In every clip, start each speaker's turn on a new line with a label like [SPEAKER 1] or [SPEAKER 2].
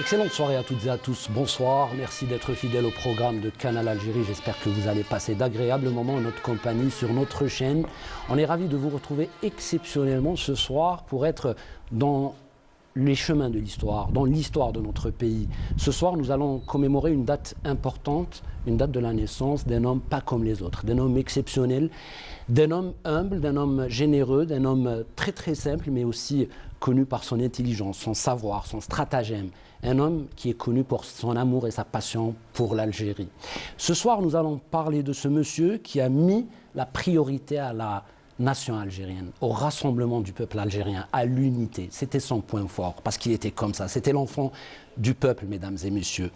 [SPEAKER 1] Excellente soirée à toutes et à tous, bonsoir, merci d'être fidèles au programme de Canal Algérie, j'espère que vous allez passer d'agréables moments en notre compagnie sur notre chaîne. On est ravis de vous retrouver exceptionnellement ce soir pour être dans les chemins de l'histoire, dans l'histoire de notre pays. Ce soir, nous allons commémorer une date importante, une date de la naissance d'un homme pas comme les autres, d'un homme exceptionnel, d'un homme humble, d'un homme généreux, d'un homme très très simple, mais aussi connu par son intelligence, son savoir, son stratagème. Un homme qui est connu pour son amour et sa passion pour l'Algérie. Ce soir, nous allons parler de ce monsieur qui a mis la priorité à la nation algérienne, au rassemblement du peuple algérien, à l'unité. C'était son point fort, parce qu'il était comme ça. C'était l'enfant du peuple, mesdames et messieurs.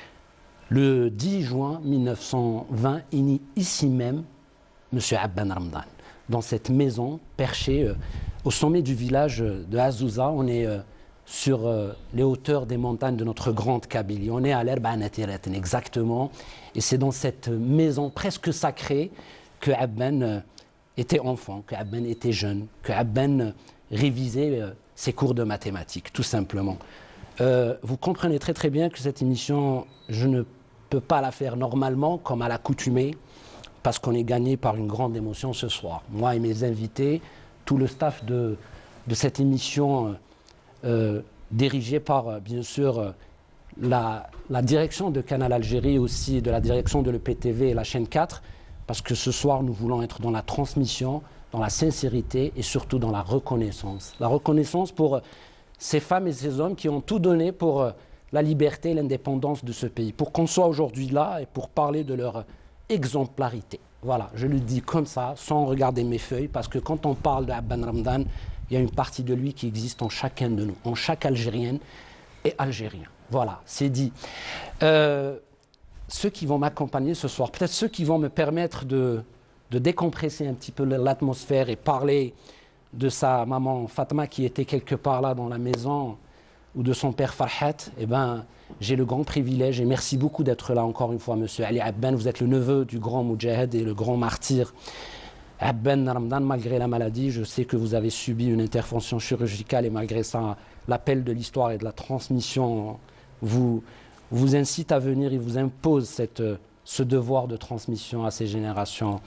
[SPEAKER 1] Le 10 juin 1920, il naît ici même M. Abben Ramdan, dans cette maison perchée au sommet du village de Azouza. On est sur les hauteurs des montagnes de notre grande Kabylie. On est à l'Erbanatiret, exactement. Et c'est dans cette maison presque sacrée que Abben était enfant, que Abben était jeune, que Abben révisait ses cours de mathématiques, tout simplement. Vous comprenez très très bien que cette émission, je ne peux pas la faire normalement, comme à l'accoutumée, parce qu'on est gagné par une grande émotion ce soir. Moi et mes invités, tout le staff de cette émission dirigée par, bien sûr, la direction de Canal Algérie, aussi de la direction de l'EPTV et la chaîne 4, parce que ce soir, nous voulons être dans la transmission, dans la sincérité et surtout dans la reconnaissance. La reconnaissance pour ces femmes et ces hommes qui ont tout donné pour la liberté et l'indépendance de ce pays, pour qu'on soit aujourd'hui là et pour parler de leur exemplarité. Voilà, je le dis comme ça, sans regarder mes feuilles, parce que quand on parle d'Abben Ramdan, il y a une partie de lui qui existe en chacun de nous, en chaque Algérienne et Algérien. Voilà, c'est dit. Ceux qui vont m'accompagner ce soir, peut-être ceux qui vont me permettre de décompresser un petit peu l'atmosphère et parler de sa maman Fatma qui était quelque part là dans la maison, ou de son père Farhat, eh ben, j'ai le grand privilège, et merci beaucoup d'être là encore une fois, monsieur Ali Abben. Vous êtes le neveu du grand Moudjahed et le grand martyr Abben Ramdan. Malgré la maladie, je sais que vous avez subi une intervention chirurgicale, et malgré ça, l'appel de l'histoire et de la transmission vous incite à venir et vous impose ce devoir de transmission à ces générations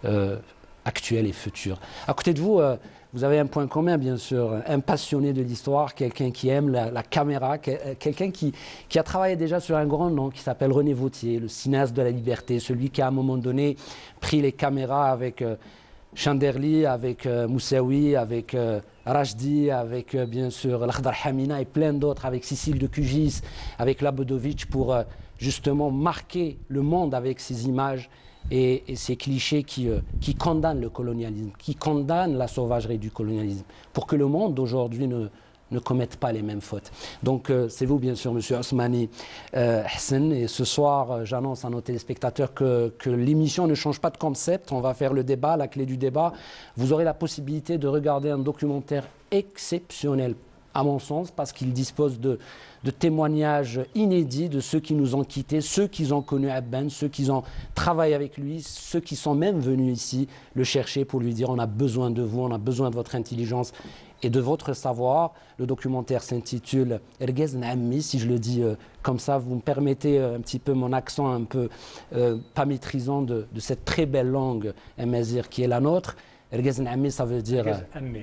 [SPEAKER 1] actuelles et futures. À côté de vous, vous avez un point commun, bien sûr, un passionné de l'histoire, quelqu'un qui aime la caméra, quelqu'un qui a travaillé déjà sur un grand nom qui s'appelle René Vauthier, le cinéaste de la liberté, celui qui a à un moment donné pris les caméras avec Chanderli, avec Moussaoui, avec Rajdi, avec bien sûr Lakhdar Hamina et plein d'autres, avec Cécile de Cugis, avec Labodovic, pour justement marquer le monde avec ces images et ces clichés qui condamnent le colonialisme, qui condamnent la sauvagerie du colonialisme, pour que le monde d'aujourd'hui ne commette pas les mêmes fautes. Donc c'est vous, bien sûr, monsieur Osmani Hassan, et ce soir, j'annonce à nos téléspectateurs que l'émission ne change pas de concept. On va faire le débat, la clé du débat. Vous aurez la possibilité de regarder un documentaire exceptionnel, à mon sens, parce qu'il dispose de témoignages inédits de ceux qui nous ont quittés, ceux qui ont connu Abben, ceux qui ont travaillé avec lui, ceux qui sont même venus ici le chercher pour lui dire on a besoin de vous, on a besoin de votre intelligence et de votre savoir. Le documentaire s'intitule Ergez N'Ammi, si je le dis comme ça, vous me permettez un petit peu mon accent un peu pas maîtrisant de cette très belle langue amazigh qui est la nôtre. Ergez N'Ammi, ça veut dire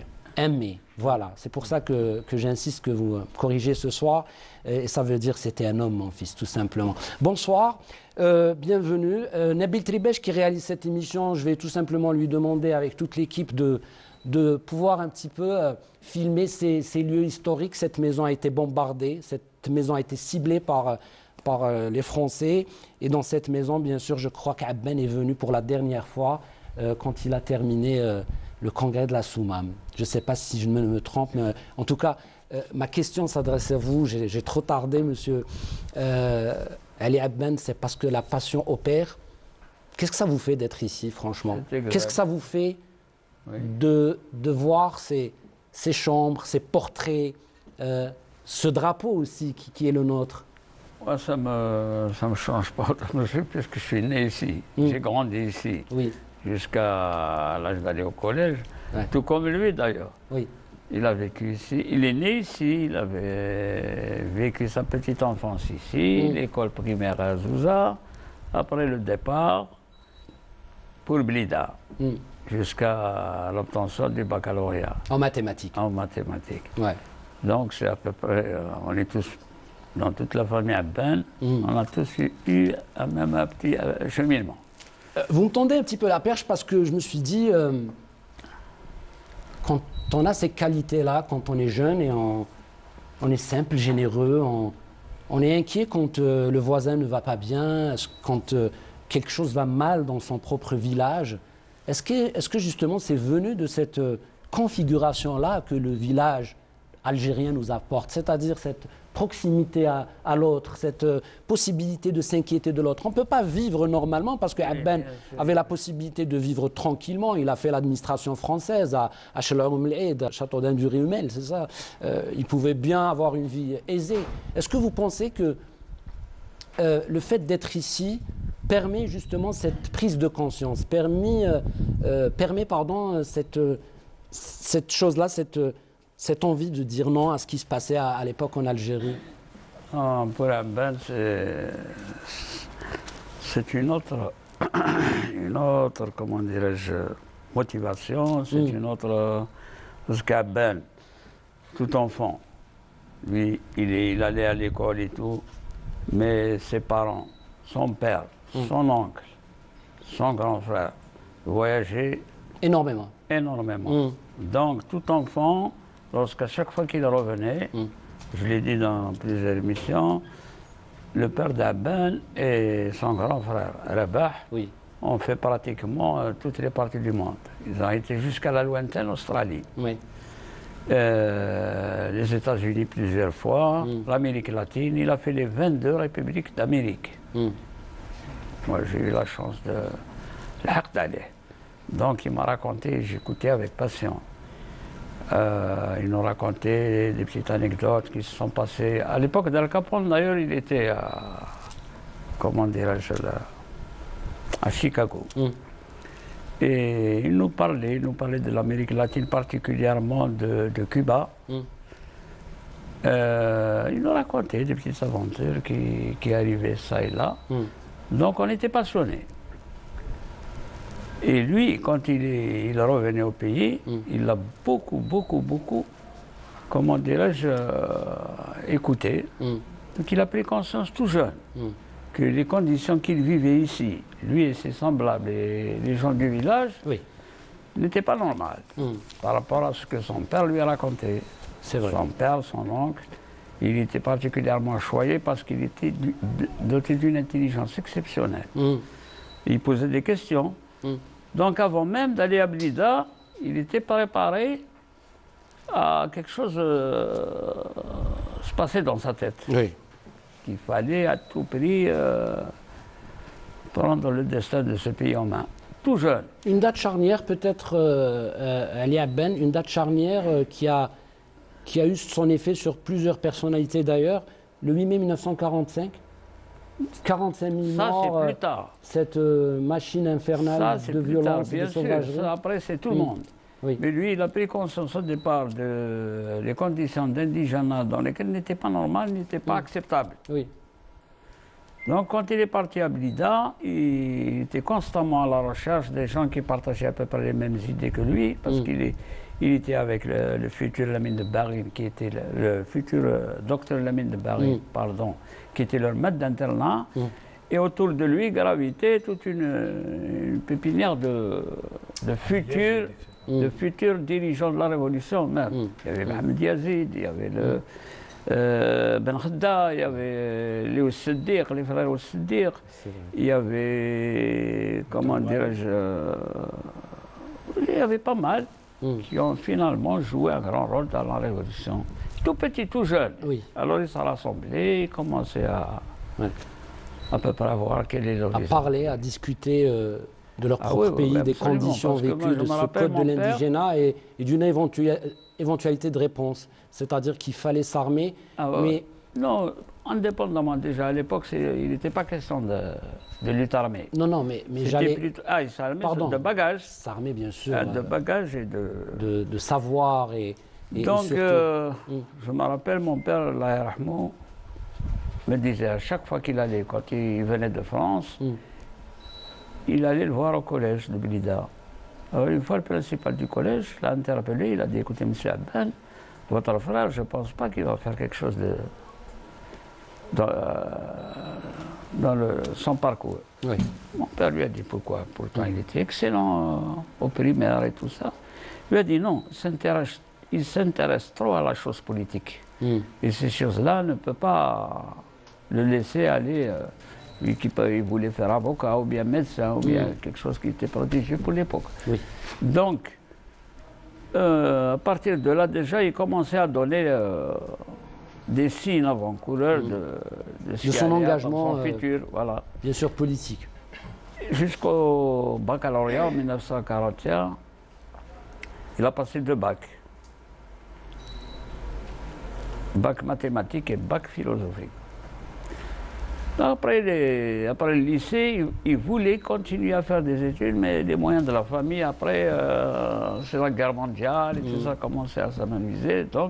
[SPEAKER 1] aimer. Voilà, c'est pour ça que j'insiste que vous corrigez ce soir, et ça veut dire c'était un homme, mon fils, tout simplement. Bonsoir, bienvenue. Nabil Tribesh qui réalise cette émission, je vais tout simplement lui demander avec toute l'équipe de pouvoir un petit peu filmer ces lieux historiques. Cette maison a été bombardée, cette maison a été ciblée par les Français, et dans cette maison, bien sûr, je crois qu'Abben est venu pour la dernière fois quand il a terminé le congrès de la Soumam. Je ne sais pas si je me trompe, mais en tout cas, ma question s'adresse à vous. J'ai trop tardé, monsieur Ali Abben, c'est parce que la passion opère. Qu'est-ce que ça vous fait d'être ici, franchement? Qu'est-ce que ça vous fait de voir ces chambres, ces portraits, ce drapeau aussi qui est le nôtre?
[SPEAKER 2] Moi, ça me change pas puisque je suis né ici. J'ai grandi ici.
[SPEAKER 1] Oui.
[SPEAKER 2] Jusqu'à l'âge d'aller au collège, tout comme lui d'ailleurs.
[SPEAKER 1] Oui.
[SPEAKER 2] Il a vécu ici. Il est né ici. Il avait vécu sa petite enfance ici, l'école primaire à Zouza. Après le départ pour Blida, jusqu'à l'obtention du baccalauréat.
[SPEAKER 1] En mathématiques.
[SPEAKER 2] En mathématiques.
[SPEAKER 1] Ouais.
[SPEAKER 2] Donc c'est à peu près, on est tous, dans toute la famille Abben, on a tous eu même un petit cheminement.
[SPEAKER 1] Vous me tendez un petit peu la perche parce que je me suis dit, quand on a ces qualités-là, quand on est jeune et on est simple, généreux, on est inquiet quand le voisin ne va pas bien, quand quelque chose va mal dans son propre village. Est-ce que justement c'est venu de cette configuration-là que le village algérien nous apporte, c'est-à-dire cette proximité à l'autre, cette possibilité de s'inquiéter de l'autre. On ne peut pas vivre normalement parce que Abben avait la possibilité de vivre tranquillement. Il a fait l'administration française à Chalaoum El-Eid, à Château d'Induri-Humel, c'est ça. Il pouvait bien avoir une vie aisée. Est-ce que vous pensez que le fait d'être ici permet justement cette prise de conscience, permet cette chose-là, cette envie de dire non à ce qui se passait à l'époque en Algérie?
[SPEAKER 2] Pour Abben, c'est une autre, comment dirais-je, motivation, c'est une autre... Parce qu'Abben, tout enfant, lui, il allait à l'école et tout, mais ses parents, son père, son oncle, son grand frère, voyageaient
[SPEAKER 1] énormément.
[SPEAKER 2] Donc, tout enfant, lorsqu'à chaque fois qu'il revenait, je l'ai dit dans plusieurs émissions, le père d'Abben et son grand frère, Rabah, ont fait pratiquement toutes les parties du monde. Ils ont été jusqu'à la lointaine Australie. Les États-Unis plusieurs fois, l'Amérique latine, il a fait les 22 républiques d'Amérique. Moi, j'ai eu la chance de l'aller. Donc, il m'a raconté, j'écoutais avec passion. Il nous racontait des petites anecdotes qui se sont passées. À l'époque d'Al Capone, d'ailleurs, il était comment dirais-je, à Chicago. Et il nous parlait de l'Amérique latine, particulièrement de Cuba. Il nous racontait des petites aventures qui arrivaient ça et là. Donc on était passionnés. Et lui, quand il revenait au pays, il a beaucoup, comment dirais-je, écouté. Donc il a pris conscience tout jeune que les conditions qu'il vivait ici, lui et ses semblables et les gens du village, n'étaient pas normales par rapport à ce que son père lui a raconté.
[SPEAKER 1] C'est vrai.
[SPEAKER 2] Son père, son oncle, il était particulièrement choyé parce qu'il était doté d'une intelligence exceptionnelle. Il posait des questions. Donc avant même d'aller à Blida, il était préparé à quelque chose se passer dans sa tête. Il fallait à tout prix prendre le destin de ce pays en main, tout jeune.
[SPEAKER 1] Une date charnière peut-être, Ali Abben, une date charnière qui a eu son effet sur plusieurs personnalités d'ailleurs, le 8 mai 1945. 45 000 morts,
[SPEAKER 2] ça c'est plus tard.
[SPEAKER 1] Cette machine infernale de violence et de sauvagerie.
[SPEAKER 2] Ça, après c'est tout le monde. Mais lui, il a pris conscience au départ des conditions d'indigénat dans lesquelles n'étaient pas normales, n'étaient pas acceptables. Donc quand il est parti à Blida, il était constamment à la recherche des gens qui partageaient à peu près les mêmes idées que lui, parce qu'il était avec le futur Lamine de Barine, qui était le futur docteur Lamine de Barine, pardon, qui était leur maître d'internat. Et autour de lui gravitait toute une pépinière de futurs dirigeants de la Révolution même. Il y avait Mohamed Yazid, il y avait Ben Khadda, il y avait Léo Siddiq, les frères Léo Siddiq, il y avait, comment dirais-je, il y avait pas mal qui ont finalement joué un grand rôle dans la Révolution. Tout petit, tout jeune. Alors ils sont rassemblés, ils commençaient à peu près voir quel est l'horizon.
[SPEAKER 1] À parler, à discuter de leur propre pays, des conditions vécues, de ce code de l'indigénat et d'une éventualité de réponse. C'est-à-dire qu'il fallait s'armer, mais...
[SPEAKER 2] Non, indépendamment déjà, à l'époque, il n'était pas question de lutte armée.
[SPEAKER 1] Non, mais j'allais...
[SPEAKER 2] Plutôt... il s'armait de bagages.
[SPEAKER 1] S'armer, bien sûr.
[SPEAKER 2] De bagages et
[SPEAKER 1] de savoir et
[SPEAKER 2] Donc, je me rappelle, mon père, Allah yarhamou, me disait à chaque fois qu'il allait, quand il venait de France, il allait le voir au collège de Blida. Alors, une fois, le principal du collège l'a interpellé, il a dit, écoutez, monsieur Abban, votre frère, je ne pense pas qu'il va faire quelque chose dans son parcours.
[SPEAKER 1] Oui.
[SPEAKER 2] Mon père lui a dit pourquoi. Pourtant, il était excellent au primaire et tout ça. Il lui a dit non, il s'intéresse trop à la chose politique. Et ces choses-là ne peut pas le laisser aller. Lui il voulait faire avocat ou bien médecin ou bien quelque chose qui était protégé pour l'époque.
[SPEAKER 1] Oui.
[SPEAKER 2] Donc, à partir de là, déjà, il commençait à donner des signes avant-coureurs de
[SPEAKER 1] son engagement
[SPEAKER 2] son futur. Voilà.
[SPEAKER 1] Bien sûr politique.
[SPEAKER 2] Jusqu'au baccalauréat en 1941, il a passé 2 bacs. Bac mathématique et bac philosophique. Après le lycée, il voulait continuer à faire des études, mais les moyens de la famille, après, c'est la guerre mondiale et tout ça a commencé à s'amenuiser. Donc,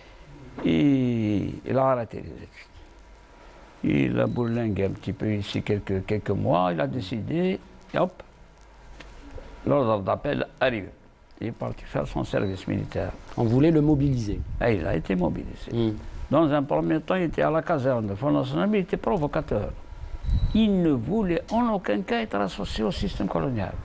[SPEAKER 2] il a arrêté les études. Il a bourlingué un petit peu ici quelques mois, il a décidé, et hop, l'ordre d'appel arrive. Il est parti faire son service militaire.
[SPEAKER 1] On voulait le mobiliser.
[SPEAKER 2] Et il a été mobilisé. Dans un premier temps, il était à la caserne de Front National, mais il était provocateur. Il ne voulait en aucun cas être associé au système colonial.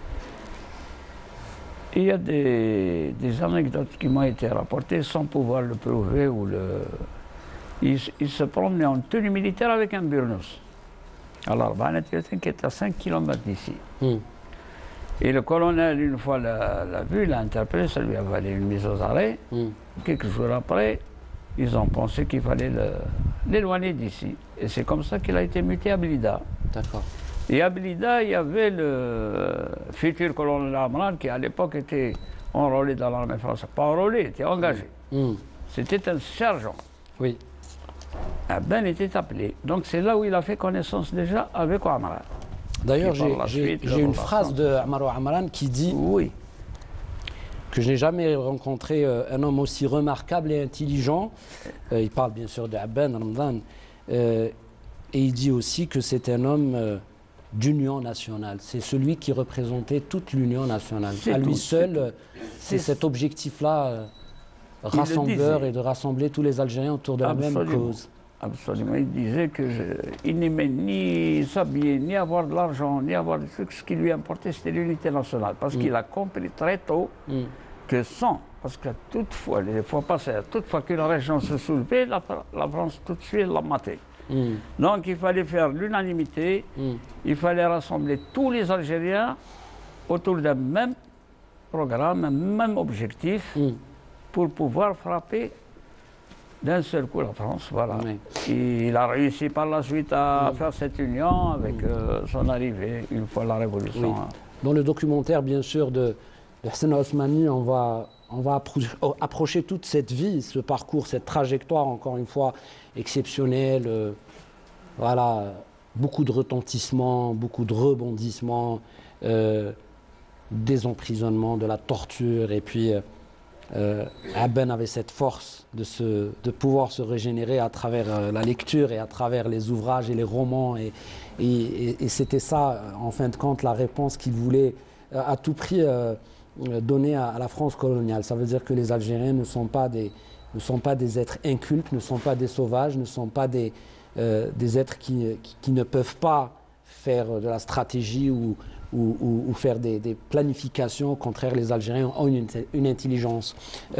[SPEAKER 2] Il y a des anecdotes qui m'ont été rapportées sans pouvoir le prouver. Il se promenait en tenue militaire avec un burnous. Alors, qui est à 5 km d'ici. Et le colonel, une fois l'a vu, l'a interpellé, ça lui a valu une mise aux arrêts. Quelques jours après, ils ont pensé qu'il fallait l'éloigner d'ici. Et c'est comme ça qu'il a été muté à Blida.
[SPEAKER 1] D'accord.
[SPEAKER 2] Et à Blida, il y avait le futur colonel Amran qui, à l'époque, était enrôlé dans l'armée française. Pas enrôlé, il était engagé. C'était un sergent.
[SPEAKER 1] Oui.
[SPEAKER 2] Ben était appelé. Donc c'est là où il a fait connaissance déjà avec Amran.
[SPEAKER 1] D'ailleurs, j'ai une phrase de Amaro Amran qui dit que je n'ai jamais rencontré un homme aussi remarquable et intelligent. Il parle bien sûr de Abban Ramadan. Et il dit aussi que c'est un homme d'union nationale. C'est celui qui représentait toute l'union nationale. À lui seul, c'est cet objectif-là, rassembleur, et de rassembler tous les Algériens autour de la même cause.
[SPEAKER 2] Absolument. Il disait qu'il n'aimait ni s'habiller, ni avoir de l'argent, ni avoir des trucs. Ce qui lui importait, c'était l'unité nationale. Parce qu'il a compris très tôt que parce que toutefois, les fois passées, toutefois qu'une région se soulevait, la France tout de suite l'a maté. Donc il fallait faire l'unanimité, il fallait rassembler tous les Algériens autour d'un même programme, un même objectif, pour pouvoir frapper d'un seul coup la France, voilà. Il a réussi par la suite à faire cette union avec son arrivée, une fois la Révolution.
[SPEAKER 1] Dans le documentaire, bien sûr, de Hassan Osmani, on va approcher toute cette vie, ce parcours, cette trajectoire, encore une fois, exceptionnelle. Voilà, beaucoup de retentissements, beaucoup de rebondissements, des emprisonnements, de la torture, et puis Abban avait cette force de pouvoir se régénérer à travers la lecture et à travers les ouvrages et les romans. Et c'était ça, en fin de compte, la réponse qu'il voulait à tout prix donner à la France coloniale. Ça veut dire que les Algériens ne sont pas des êtres incultes, ne sont pas des sauvages, ne sont pas des êtres qui ne peuvent pas faire de la stratégie ou faire des planifications. Au contraire, les Algériens ont une intelligence.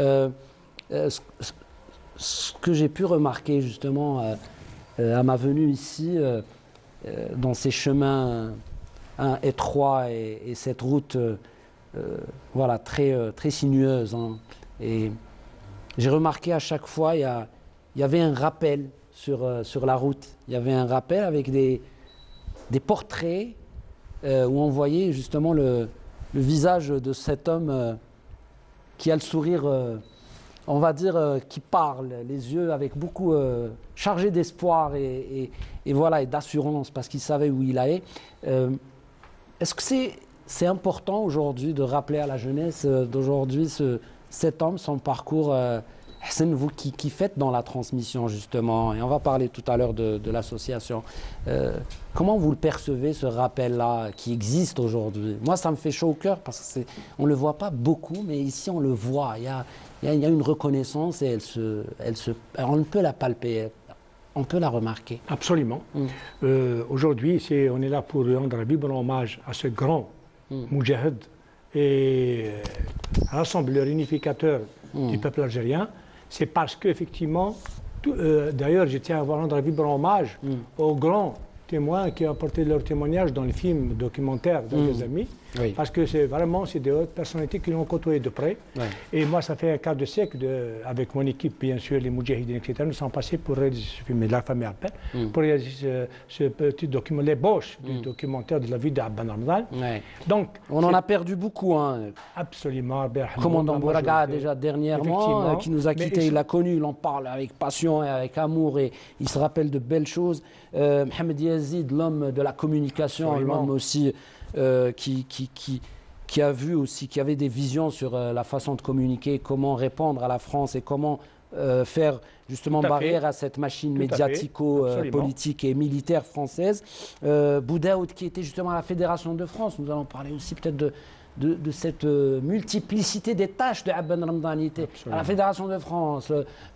[SPEAKER 1] Ce que j'ai pu remarquer justement à ma venue ici, dans ces chemins étroits et cette route voilà, très sinueuse, hein, et j'ai remarqué à chaque fois il y avait un rappel sur la route. Il y avait un rappel avec des portraits où on voyait justement le visage de cet homme qui a le sourire, on va dire, qui parle, les yeux avec beaucoup chargés d'espoir et voilà, et d'assurance, parce qu'il savait où il allait. Est-ce que c'est important aujourd'hui de rappeler à la jeunesse d'aujourd'hui cet homme, son parcours, Hassan, vous qui faites dans la transmission justement, et on va parler tout à l'heure de l'association, comment vous le percevez, ce rappel-là qui existe aujourd'hui? Moi, ça me fait chaud au cœur parce qu'on ne le voit pas beaucoup, mais ici, on le voit. Il y a une reconnaissance et on ne peut la palper, on peut la remarquer.
[SPEAKER 3] Absolument. Aujourd'hui, on est là pour rendre un vibrant hommage à ce grand moudjahid et rassembleur, unificateur du peuple algérien. C'est parce qu'effectivement, d'ailleurs, je tiens à rendre un vibrant hommage aux grands témoins qui ont apporté leur témoignage dans le film documentaire de mes amis. Oui. Parce que c'est des hautes personnalités qui l'ont côtoyé de près. Ouais. Et moi, ça fait un quart de siècle, avec mon équipe, bien sûr, les Moudjahidines, etc., nous sommes passés pour réaliser ce film, de la famille Abben, pour réaliser ce petit document, l'ébauche du documentaire de la vie d'Abben Ramadan.
[SPEAKER 1] Ouais. Donc, on en a perdu beaucoup. Hein.
[SPEAKER 3] Absolument.
[SPEAKER 1] Commandant Bouraga, déjà dernièrement, qui nous a quittés, il l'a connu, il en parle avec passion et avec amour, et il se rappelle de belles choses. Mohamed Yazid, l'homme de la communication, l'homme aussi... qui a vu aussi, qui avait des visions sur la façon de communiquer, comment répondre à la France et comment faire justement barrière à cette machine médiatico-politique et militaire française. Boudaoud qui était justement à la Fédération de France, nous allons parler aussi peut-être de cette multiplicité des tâches de Abben Ramadan. Il était à la Fédération de France,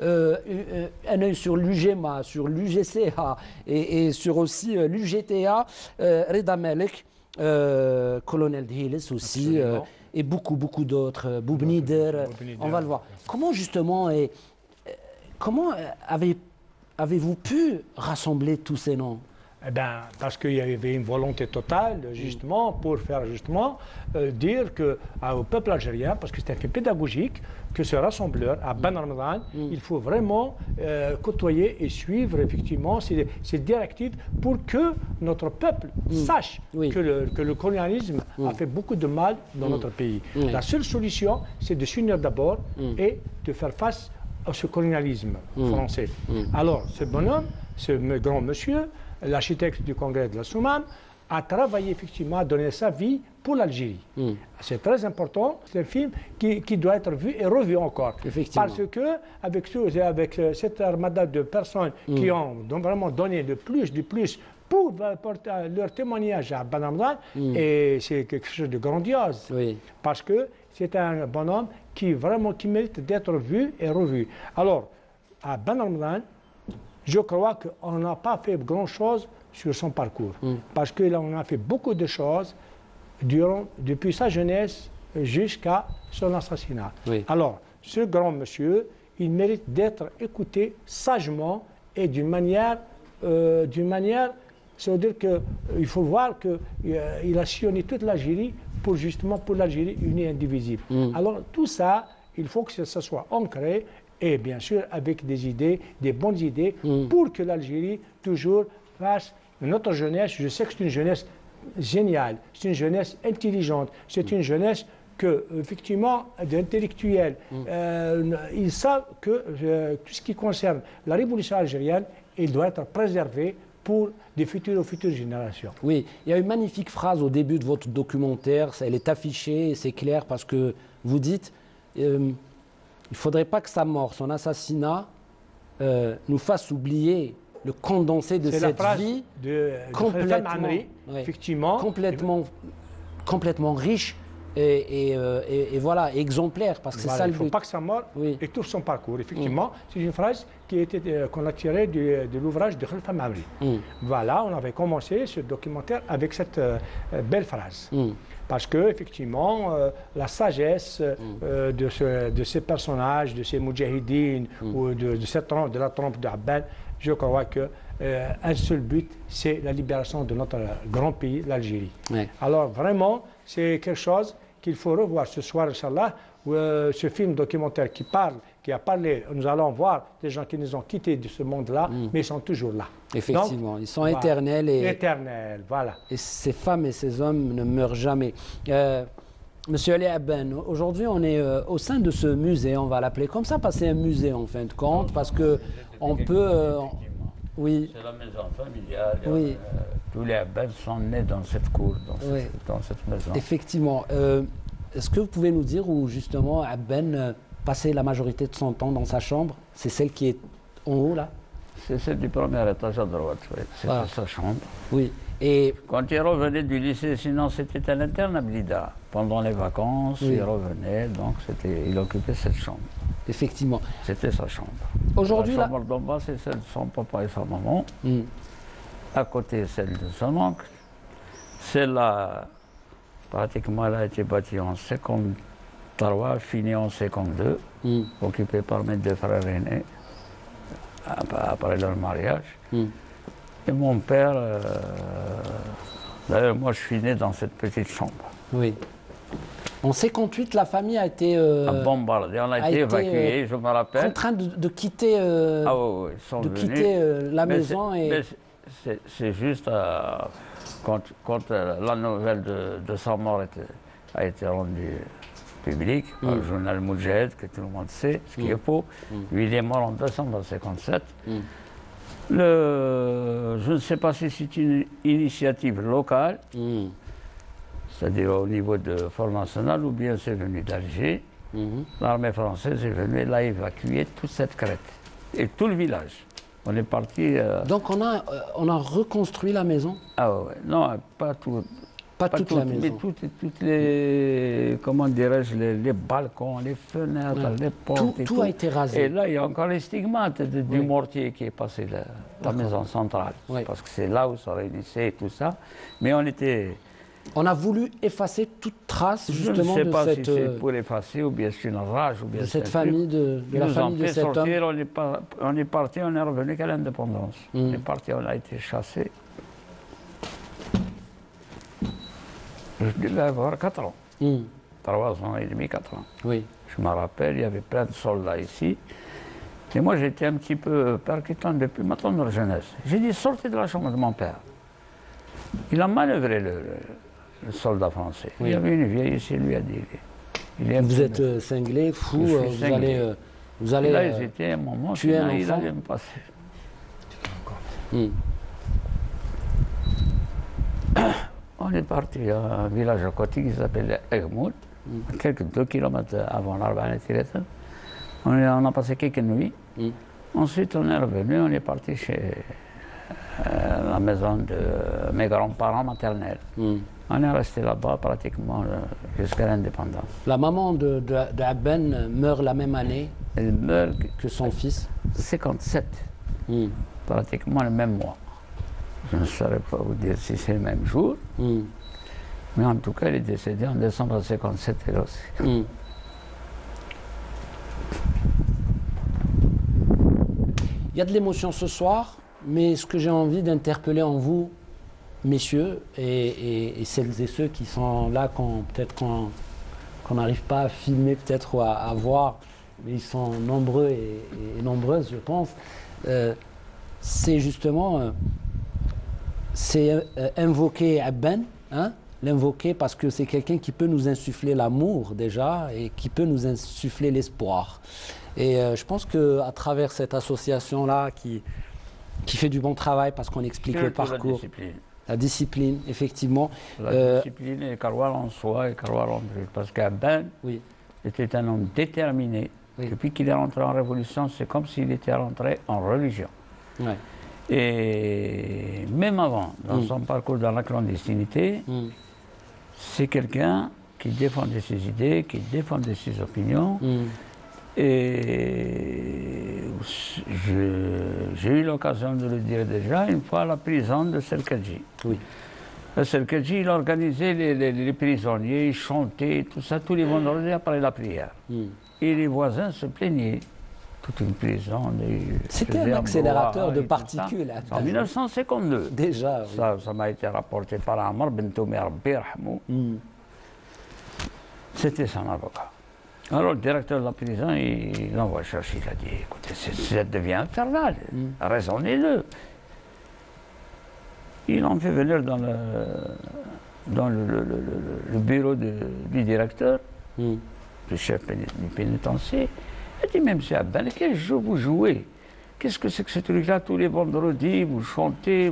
[SPEAKER 1] un œil sur l'UGMA, sur l'UGCA et sur aussi l'UGTA, Reda Melek, Colonel Dhilis aussi, et beaucoup d'autres, Boubnider, on va le voir. Comment justement, comment avez-vous pu rassembler tous ces noms?
[SPEAKER 3] Eh bien, parce qu'il y avait une volonté totale, justement, pour faire justement dire au peuple algérien, parce que c'est un fait pédagogique, que ce rassembleur, à Ben Ramadan, il faut vraiment côtoyer et suivre effectivement ces directives pour que notre peuple sache que le colonialisme a fait beaucoup de mal dans notre pays. La seule solution, c'est de s'unir d'abord et de faire face à ce colonialisme français. Alors, ce bonhomme, ce grand monsieur, l'architecte du congrès de la Soumam, a travaillé effectivement, a donné sa vie pour l'Algérie. C'est très important, c'est un film qui doit être vu et revu encore. Parce que avec cette armada de personnes qui ont vraiment donné de plus pour apporter leur témoignage à Ben Ramadan, et c'est quelque chose de grandiose. Parce que c'est un bonhomme qui mérite d'être vu et revu. Alors, à Ben Ramadan, je crois qu'on n'a pas fait grand-chose sur son parcours. Parce que là, on a fait beaucoup de choses depuis sa jeunesse jusqu'à son assassinat. Alors, ce grand monsieur, il mérite d'être écouté sagement et d'une manière, c'est-à-dire qu'il faut voir qu'il a sillonné toute l'Algérie pour l'Algérie unie et indivisible. Alors, tout ça, il faut que ça soit ancré et bien sûr avec des idées, des bonnes idées, pour que l'Algérie toujours fasse notre jeunesse. Je sais que c'est une jeunesse géniale, c'est une jeunesse intelligente, c'est une jeunesse effectivement d'intellectuels. Ils savent que tout ce qui concerne la révolution algérienne, il doit être préservé pour aux futures générations.
[SPEAKER 1] Oui, il y a une magnifique phrase au début de votre documentaire, elle est affichée, c'est clair, parce que vous dites il ne faudrait pas que sa mort, son assassinat, nous fasse oublier le condensé de cette vie complètement riche et voilà, exemplaire. Parce que c'est ça
[SPEAKER 3] il ne faut pas que sa mort étouffe son parcours. Effectivement, c'est une phrase qu'on a tirée de l'ouvrage de Khalifa Mamri. Voilà, on avait commencé ce documentaire avec cette belle phrase. Parce que effectivement, la sagesse de ces personnages, de ces moudjahidines ou de la trompe d'Abben, je crois qu'un seul but, c'est la libération de notre grand pays, l'Algérie. Alors vraiment, c'est quelque chose qu'il faut revoir ce soir, Inch'Allah, ce film documentaire qui a parlé, nous allons voir des gens qui nous ont quittés de ce monde-là, mais ils sont toujours là.
[SPEAKER 1] Effectivement, donc, ils sont éternels.
[SPEAKER 3] Éternels, voilà.
[SPEAKER 1] Et ces femmes et ces hommes ne meurent jamais. Monsieur Ali Abben, aujourd'hui on est au sein de ce musée, on va l'appeler comme ça, parce que c'est un musée en fin de compte, parce que on peut...
[SPEAKER 2] oui. C'est la maison familiale. Tous les Abben sont nés dans cette cour, dans cette maison.
[SPEAKER 1] Effectivement. est-ce que vous pouvez nous dire où justement Abben passait la majorité de son temps dans sa chambre? C'est celle qui est en haut là?
[SPEAKER 2] C'est celle du premier étage à droite, oui. C'était
[SPEAKER 1] Voilà.
[SPEAKER 2] sa chambre.
[SPEAKER 1] Oui. Et
[SPEAKER 2] Quand il revenait du lycée, sinon c'était à l'interne à Blida. Pendant les vacances,
[SPEAKER 1] Oui.
[SPEAKER 2] il revenait, donc il occupait cette chambre.
[SPEAKER 1] effectivement,
[SPEAKER 2] C'était sa chambre.
[SPEAKER 1] aujourd'hui
[SPEAKER 2] La
[SPEAKER 1] là.
[SPEAKER 2] chambre d'en bas, c'est celle de son papa et sa maman.
[SPEAKER 1] Hmm.
[SPEAKER 2] À côté, celle de son oncle. Celle-là, pratiquement, elle a été bâtie en 53, finie en 52,
[SPEAKER 1] Hmm.
[SPEAKER 2] occupée par mes deux frères aînés, après leur mariage.
[SPEAKER 1] Hmm.
[SPEAKER 2] Et mon père, d'ailleurs, moi, je suis né dans cette petite chambre.
[SPEAKER 1] Oui. En 58, la famille a été
[SPEAKER 2] Bombardée, on a
[SPEAKER 1] a
[SPEAKER 2] été
[SPEAKER 1] été,
[SPEAKER 2] évacués, je me rappelle.
[SPEAKER 1] contrainte de quitter,
[SPEAKER 2] Ah oui, ils sont
[SPEAKER 1] de
[SPEAKER 2] venus.
[SPEAKER 1] quitter la
[SPEAKER 2] Mais
[SPEAKER 1] maison
[SPEAKER 2] c'est-
[SPEAKER 1] et
[SPEAKER 2] mais c'est juste quand la nouvelle de sa mort a été rendue publique par le journal Moudjahid, que tout le monde sait, ce qui est faux. Lui, il est mort en décembre 57. Je ne sais pas si c'est une initiative locale,
[SPEAKER 1] Hmm.
[SPEAKER 2] c'est-à-dire au niveau de Front National, ou bien c'est venu d'Alger.
[SPEAKER 1] Mhm.
[SPEAKER 2] L'armée française est venue, elle a évacué toute cette crête et tout le village. On est parti.
[SPEAKER 1] Donc on a reconstruit la maison,
[SPEAKER 2] Ah ouais, non, pas tout.
[SPEAKER 1] pas toute la
[SPEAKER 2] mais
[SPEAKER 1] maison.
[SPEAKER 2] toutes les, comment dirais-je, les balcons, les fenêtres,
[SPEAKER 1] Ouais.
[SPEAKER 2] les portes. et
[SPEAKER 1] Tout a été rasé.
[SPEAKER 2] Et là, il y a encore les stigmates du mortier qui est passé de la maison centrale.
[SPEAKER 1] Oui.
[SPEAKER 2] Parce que c'est là où se réunissait et tout ça. Mais on était.
[SPEAKER 1] On a voulu effacer toute trace
[SPEAKER 2] Je ne
[SPEAKER 1] justement
[SPEAKER 2] sais
[SPEAKER 1] de
[SPEAKER 2] pas
[SPEAKER 1] cette,
[SPEAKER 2] si c'est pour effacer ou bien c'est une rage ou bien
[SPEAKER 1] de
[SPEAKER 2] c'est
[SPEAKER 1] cette
[SPEAKER 2] un truc.
[SPEAKER 1] famille, de
[SPEAKER 2] Ils
[SPEAKER 1] la
[SPEAKER 2] nous
[SPEAKER 1] famille
[SPEAKER 2] ont
[SPEAKER 1] de
[SPEAKER 2] fait
[SPEAKER 1] cet homme.
[SPEAKER 2] sortir, on est parti, on est revenu qu'à l'indépendance.
[SPEAKER 1] Mm.
[SPEAKER 2] On est parti, on a été chassés. Je devais avoir 4 ans,
[SPEAKER 1] Hmm.
[SPEAKER 2] 3 ans et demi, 4 ans.
[SPEAKER 1] Oui.
[SPEAKER 2] Je me rappelle, il y avait plein de soldats ici. Et moi, j'étais un petit peu percutant depuis ma tendre jeunesse. J'ai dit, sortez de la chambre de mon père. Il a manœuvré le soldat français.
[SPEAKER 1] Oui.
[SPEAKER 2] Il y avait une vieille ici, il lui a dit, il est un
[SPEAKER 1] Vous
[SPEAKER 2] peu-
[SPEAKER 1] êtes cinglé, fou,
[SPEAKER 2] Je suis
[SPEAKER 1] vous
[SPEAKER 2] cinglé.
[SPEAKER 1] allez, vous allez.
[SPEAKER 2] Il a hésité un moment,
[SPEAKER 1] tuer
[SPEAKER 2] sinon
[SPEAKER 1] un
[SPEAKER 2] il
[SPEAKER 1] enfant.
[SPEAKER 2] allait me passer.
[SPEAKER 1] Hmm.
[SPEAKER 2] On est parti à un village à côté qui s'appelle Egmoud, à quelques 2 kilomètres avant l'Arbanet. On a passé quelques nuits.
[SPEAKER 1] Mm.
[SPEAKER 2] Ensuite, on est revenu, on est parti chez la maison de mes grands-parents maternels.
[SPEAKER 1] Hmm.
[SPEAKER 2] On est resté là-bas pratiquement jusqu'à l'indépendance.
[SPEAKER 1] La maman de Abben meurt la même année
[SPEAKER 2] Elle meurt
[SPEAKER 1] que son fils.
[SPEAKER 2] 57,
[SPEAKER 1] Hmm.
[SPEAKER 2] pratiquement le même mois. Je ne saurais pas vous dire si c'est le même jour,
[SPEAKER 1] Hmm.
[SPEAKER 2] mais en tout cas, elle est décédée en décembre 57, elle aussi.
[SPEAKER 1] Hmm. Il y a de l'émotion ce soir, mais ce que j'ai envie d'interpeller en vous, messieurs, et celles et ceux qui sont là, peut-être qu'on n'arrive pas à filmer, peut-être ou à voir, mais ils sont nombreux et nombreuses, je pense, c'est justement invoquer Abben, hein, l'invoquer parce que c'est quelqu'un qui peut nous insuffler l'amour déjà et qui peut nous insuffler l'espoir. Et je pense qu'à travers cette association-là qui fait du bon travail parce qu'on explique le
[SPEAKER 2] Surtout
[SPEAKER 1] parcours,
[SPEAKER 2] La discipline.
[SPEAKER 1] la discipline, effectivement.
[SPEAKER 2] La discipline et croire en soi et croire en Dieu. Parce qu'Abben
[SPEAKER 1] Oui,
[SPEAKER 2] était un homme déterminé.
[SPEAKER 1] Oui.
[SPEAKER 2] Depuis qu'il est rentré en révolution, c'est comme s'il était rentré en religion.
[SPEAKER 1] ouais.
[SPEAKER 2] Et même avant, dans son parcours dans la clandestinité,
[SPEAKER 1] Mm.
[SPEAKER 2] c'est quelqu'un qui défendait ses idées, qui défendait ses opinions.
[SPEAKER 1] Mm.
[SPEAKER 2] Et j'ai eu l'occasion de le dire déjà une fois à la prison de Serkedji.
[SPEAKER 1] Oui.
[SPEAKER 2] À Serkedji, il organisait les prisonniers, il chantait, tout ça, tous les vendredis après la prière.
[SPEAKER 1] Mm.
[SPEAKER 2] Et les voisins se plaignaient. Toute une prison.
[SPEAKER 1] C'était un accélérateur de particules.
[SPEAKER 2] En 1952.
[SPEAKER 1] Déjà, oui.
[SPEAKER 2] Ça m'a été rapporté par Amr Ben Toumi Rabbi Yarhamou.
[SPEAKER 1] Mm.
[SPEAKER 2] C'était son avocat. Alors le directeur de la prison, il l'envoie chercher, il a dit, écoutez, ça devient infernal, raisonnez-le. Ils l'ont fait venir dans le bureau du directeur,
[SPEAKER 1] Mm.
[SPEAKER 2] du chef du pénitencier. Il dit, mais monsieur Abben, quel jeu vous jouez? Qu'est-ce que c'est que ce truc-là? Tous les vendredis, vous chantez,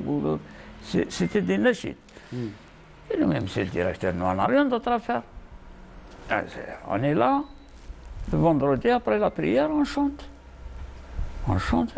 [SPEAKER 2] c'était des nachites.
[SPEAKER 1] Mm.
[SPEAKER 2] Et nous, même, c'est le directeur, nous, on n'a rien d'autre à faire. On est là, le vendredi après la prière, on chante. On chante.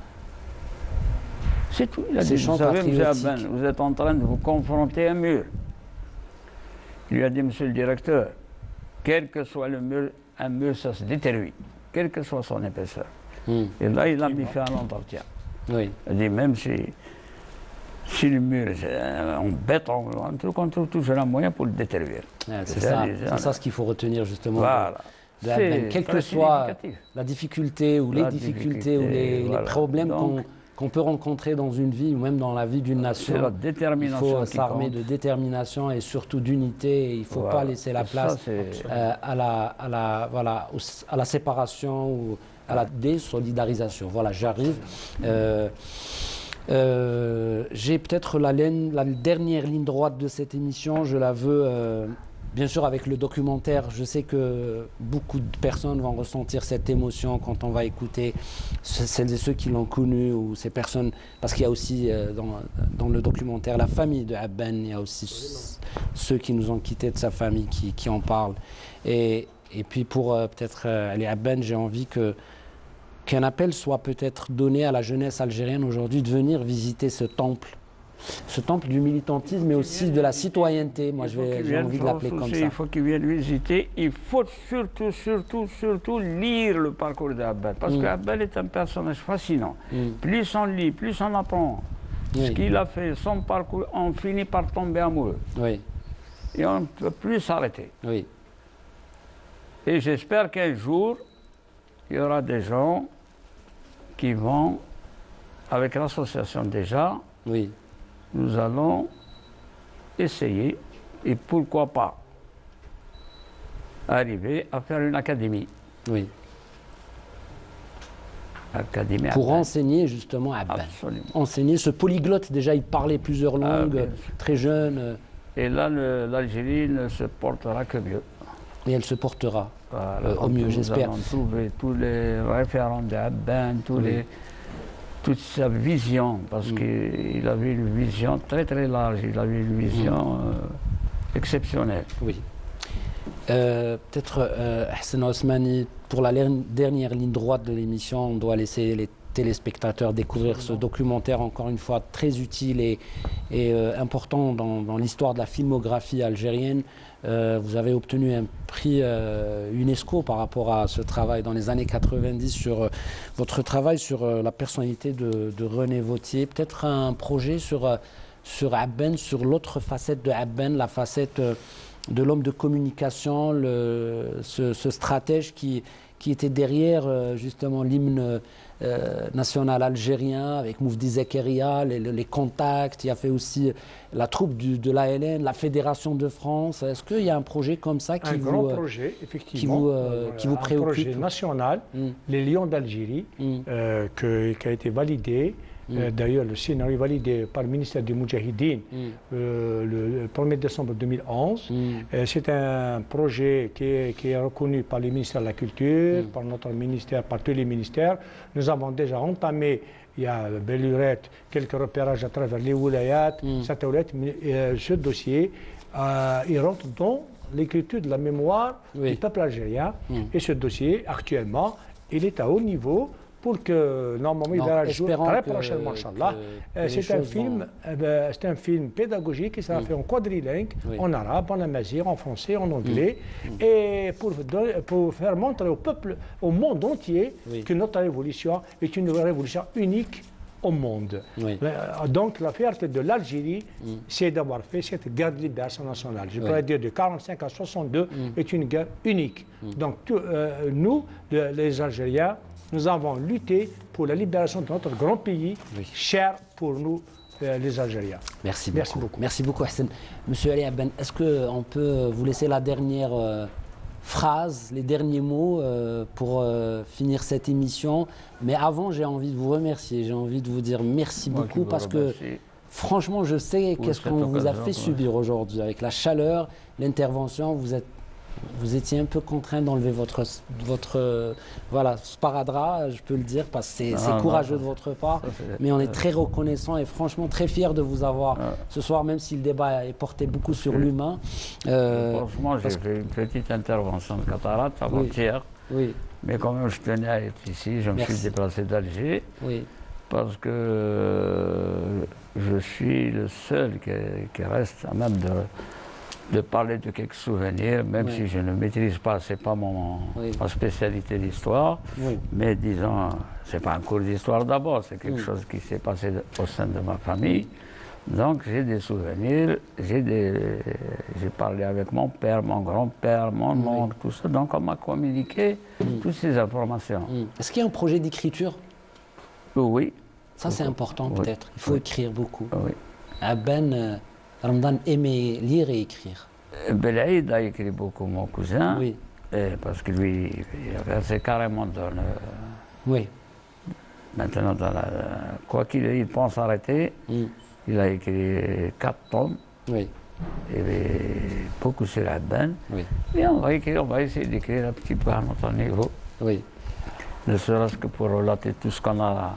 [SPEAKER 2] C'est tout. Il a dit, vous savez, M. Abben, vous êtes en train de vous confronter à un mur. Il lui a dit, monsieur le directeur, quel que soit le mur, un mur, ça se détruit, quelle que soit son épaisseur. Et là, il a mis fin à l'entretien.
[SPEAKER 1] Oui.
[SPEAKER 2] Il a dit, même si le mur est en béton, on trouve toujours un moyen pour le détruire.
[SPEAKER 1] C'est ça ce qu'il faut retenir justement.
[SPEAKER 2] Voilà.
[SPEAKER 1] Quelle que soit la difficulté ou les difficultés ou les problèmes qu'on peut rencontrer dans une vie ou même dans la vie d'une nation,
[SPEAKER 2] la détermination,
[SPEAKER 1] il faut s'armer de détermination et surtout d'unité. Il ne faut pas laisser la place à la séparation ou à la désolidarisation. Voilà, j'arrive. J'ai peut-être la dernière ligne droite de cette émission, je la veux, bien sûr avec le documentaire, je sais que beaucoup de personnes vont ressentir cette émotion quand on va écouter celles et ceux qui l'ont connu ou ces personnes, parce qu'il y a aussi dans le documentaire la famille de Abben, il y a aussi ceux qui nous ont quittés de sa famille qui en parlent. Et puis pour peut-être aller à Abben, j'ai envie qu'un appel soit peut-être donné à la jeunesse algérienne aujourd'hui de venir visiter ce temple du militantisme mais aussi de la citoyenneté. Moi, j'ai envie de l'appeler comme ça.
[SPEAKER 2] Il faut qu'ils viennent visiter. Il faut surtout lire le parcours d'Abben. Parce qu'Abben est un personnage fascinant. Plus on lit, plus on apprend. Ce qu'il a fait, son parcours, on finit par tomber amoureux.
[SPEAKER 1] Oui.
[SPEAKER 2] Et on ne peut plus s'arrêter.
[SPEAKER 1] Oui.
[SPEAKER 2] Et j'espère qu'un jour, il y aura des gens qui vont, avec l'association déjà,
[SPEAKER 1] oui.
[SPEAKER 2] Nous allons essayer, et pourquoi pas, arriver à faire une académie.
[SPEAKER 1] Oui.
[SPEAKER 2] Académie
[SPEAKER 1] pour enseigner justement Abben.
[SPEAKER 2] Absolument.
[SPEAKER 1] Enseigner ce polyglotte, déjà il parlait plusieurs langues, très jeune.
[SPEAKER 2] Et là, l'Algérie ne se portera que mieux.
[SPEAKER 1] Et elle se portera
[SPEAKER 2] voilà,
[SPEAKER 1] au mieux, j'espère.
[SPEAKER 2] Nous allons trouver tous les référents d'Abben, toute sa vision, parce qu'il avait une vision très très large, il avait une vision exceptionnelle.
[SPEAKER 1] Oui. Peut-être, Hassan Osmani, pour la dernière ligne droite de l'émission, on doit laisser les téléspectateurs découvrir ce documentaire, encore une fois très utile et important dans l'histoire de la filmographie algérienne. Vous avez obtenu un prix UNESCO par rapport à ce travail dans les années 90 sur votre travail sur la personnalité de René Vauthier. Peut-être un projet sur Abben, sur l'autre facette de Abben, la facette de l'homme de communication, ce stratège qui était derrière justement l'hymne national algérien avec Moufdi Zakaria, les contacts. Il a fait aussi la troupe de l'ALN, la Fédération de France. Est-ce qu'il y a un projet comme ça qui
[SPEAKER 3] grand projet, effectivement,
[SPEAKER 1] qui vous préoccupe?
[SPEAKER 3] Un projet national, les Lions d'Algérie, qui a été validé. D'ailleurs, le scénario validé par le ministère du Moudjahidine le 1er décembre 2011. C'est un projet qui est reconnu par le ministère de la Culture, par notre ministère, par tous les ministères. Nous avons déjà entamé, il y a belle lurette, quelques repérages à travers les wilayats, mais ce dossier, il rentre dans l'écriture de la mémoire du peuple algérien. Et ce dossier, actuellement, il est à haut niveau. Pour que, normalement, il verra le jour très prochainement, Inch'Allah. C'est un film pédagogique qui sera fait en quadrilingue, en arabe, en amazigh, en français, en anglais, et pour faire montrer au peuple, au monde entier, que notre révolution est une révolution unique au monde. Donc la fierté de l'Algérie, c'est d'avoir fait cette guerre de libération nationale. Je pourrais dire de 1945 à 1962 est une guerre unique. Donc nous, les Algériens, nous avons lutté pour la libération de notre grand pays, cher pour nous, les Algériens.
[SPEAKER 1] Merci beaucoup. Merci beaucoup, Hassan. Monsieur Ali Abben, est-ce qu'on peut vous laisser la dernière phrase, les derniers mots pour finir cette émission? Mais avant, j'ai envie de vous remercier, j'ai envie de vous dire merci beaucoup parce que franchement, je sais qu'est-ce qu'on vous a fait subir aujourd'hui avec la chaleur, l'intervention. Vous êtes Vous étiez un peu contraint d'enlever voilà, sparadrap, je peux le dire, parce que c'est courageux de votre part. Mais on est très reconnaissant et franchement très fiers de vous avoir ce soir, même si le débat est porté beaucoup sur l'humain.
[SPEAKER 2] Franchement, j'ai fait une petite intervention de cataracte avant-hier.
[SPEAKER 1] Oui.
[SPEAKER 2] Mais quand même, je tenais à être ici. Je me suis déplacé d'Alger.
[SPEAKER 1] Oui.
[SPEAKER 2] Parce que je suis le seul qui reste à même de parler de quelques souvenirs, même si je ne maîtrise pas, c'est pas ma spécialité d'histoire, mais disons, c'est pas un cours d'histoire d'abord, c'est quelque chose qui s'est passé au sein de ma famille. Donc j'ai des souvenirs, j'ai parlé avec mon père, mon grand-père, mon oncle, tout ça, donc on m'a communiqué toutes ces informations.
[SPEAKER 1] Est-ce qu'il y a un projet d'écriture?
[SPEAKER 2] Oui.
[SPEAKER 1] Ça c'est important peut-être, il faut écrire beaucoup.
[SPEAKER 2] Oui.
[SPEAKER 1] Abben Ramadan aimait lire et écrire.
[SPEAKER 2] Belaïd a écrit beaucoup, mon cousin,
[SPEAKER 1] oui.
[SPEAKER 2] Parce que lui, il a versé carrément dans le...
[SPEAKER 1] Oui.
[SPEAKER 2] Maintenant, quoi qu'il pense arrêter, il a écrit 4 tomes.
[SPEAKER 1] Oui.
[SPEAKER 2] Et beaucoup sur Abben.
[SPEAKER 1] Oui.
[SPEAKER 2] Et on va essayer d'écrire un petit peu à notre niveau.
[SPEAKER 1] Oui.
[SPEAKER 2] Ne serait-ce que pour relater tout ce qu'on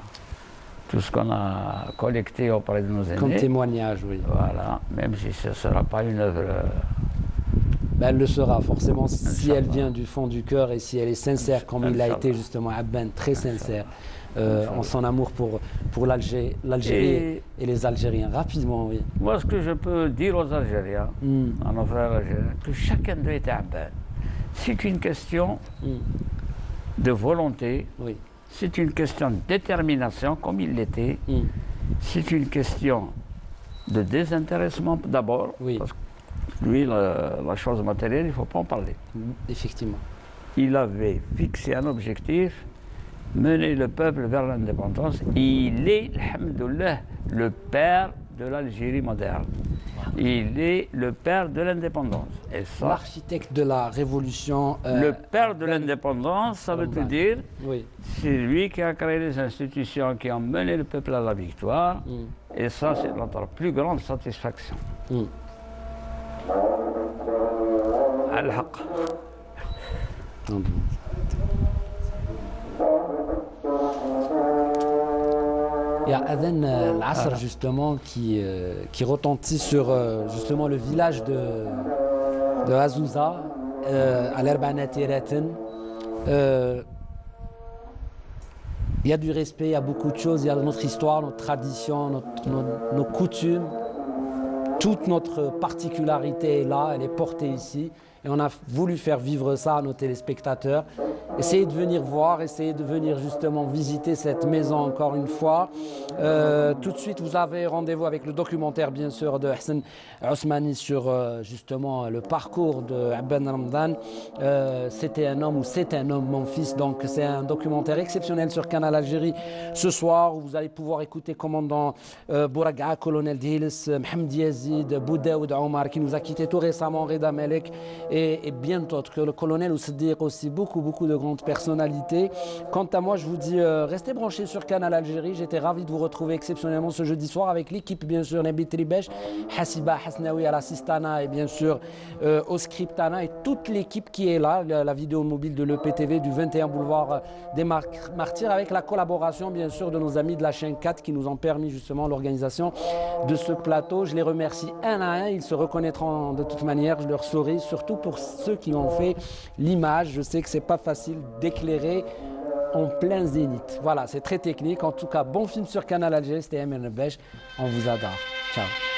[SPEAKER 2] a collecté auprès de nos aînés.
[SPEAKER 1] Comme témoignage, oui.
[SPEAKER 2] Voilà, même si ce ne sera pas une œuvre...
[SPEAKER 1] Ben, elle le sera forcément si elle vient du fond du cœur et si elle est sincère, comme il a été justement Abben, très sincère, en son amour pour l'Algérie et les Algériens. Rapidement, oui.
[SPEAKER 2] Moi, ce que je peux dire aux Algériens, à nos frères algériens, que chacun doit être Abben. C'est une question de volonté. Oui. C'est une question de détermination, comme il l'était. C'est une question de désintéressement d'abord.
[SPEAKER 1] Oui.
[SPEAKER 2] Parce que lui, la chose matérielle, il ne faut pas en parler.
[SPEAKER 1] Effectivement.
[SPEAKER 2] Il avait fixé un objectif, mener le peuple vers l'indépendance. Il est, alhamdoulilah, le père de l'Algérie moderne. Il est le père de l'indépendance.
[SPEAKER 1] L'architecte de la révolution.
[SPEAKER 2] Le père de l'indépendance, ça veut tout dire.
[SPEAKER 1] Oui.
[SPEAKER 2] C'est lui qui a créé les institutions qui ont mené le peuple à la victoire. Et ça, c'est notre plus grande satisfaction. Al-Haq.
[SPEAKER 1] Il y a Adhan al-Asr justement qui retentit sur justement le village de Azouza, à l'Erbanatiraten. Il y a du respect, il y a beaucoup de choses, il y a notre histoire, notre tradition, nos coutumes. Toute notre particularité est là, elle est portée ici. Et on a voulu faire vivre ça à nos téléspectateurs. Essayez de venir voir, essayez de venir justement visiter cette maison encore une fois. Tout de suite, vous avez rendez-vous avec le documentaire, bien sûr, de Hassan Ousmani sur justement le parcours de Abben Ramadan. C'était un homme ou c'est un homme, mon fils. Donc c'est un documentaire exceptionnel sur Canal Algérie ce soir où vous allez pouvoir écouter commandant Bouraga, colonel Dilis, Mohamed Yazid, Boudaoud Omar qui nous a quittés tout récemment, Reda Melek et bien d'autres, que le colonel Oussedir aussi, beaucoup de grandes personnalités. Quant à moi, je vous dis, restez branchés sur Canal Algérie. J'étais ravi de vous retrouver exceptionnellement ce jeudi soir avec l'équipe, bien sûr, Nabi Tribesh, Hassiba Hasnaoui à l'assistana et bien sûr au scriptana et toute l'équipe qui est là, la vidéo mobile de l'EPTV du 21 boulevard des Martyrs, avec la collaboration, bien sûr, de nos amis de la chaîne 4 qui nous ont permis justement l'organisation de ce plateau. Je les remercie un à un, ils se reconnaîtront de toute manière, je leur souris, surtout pour ceux qui ont fait l'image. Je sais que c'est pas facile d'éclairer en plein zénith. Voilà, c'est très technique. En tout cas, bon film sur Canal Algérie, c'était MNBH. On vous adore. Ciao.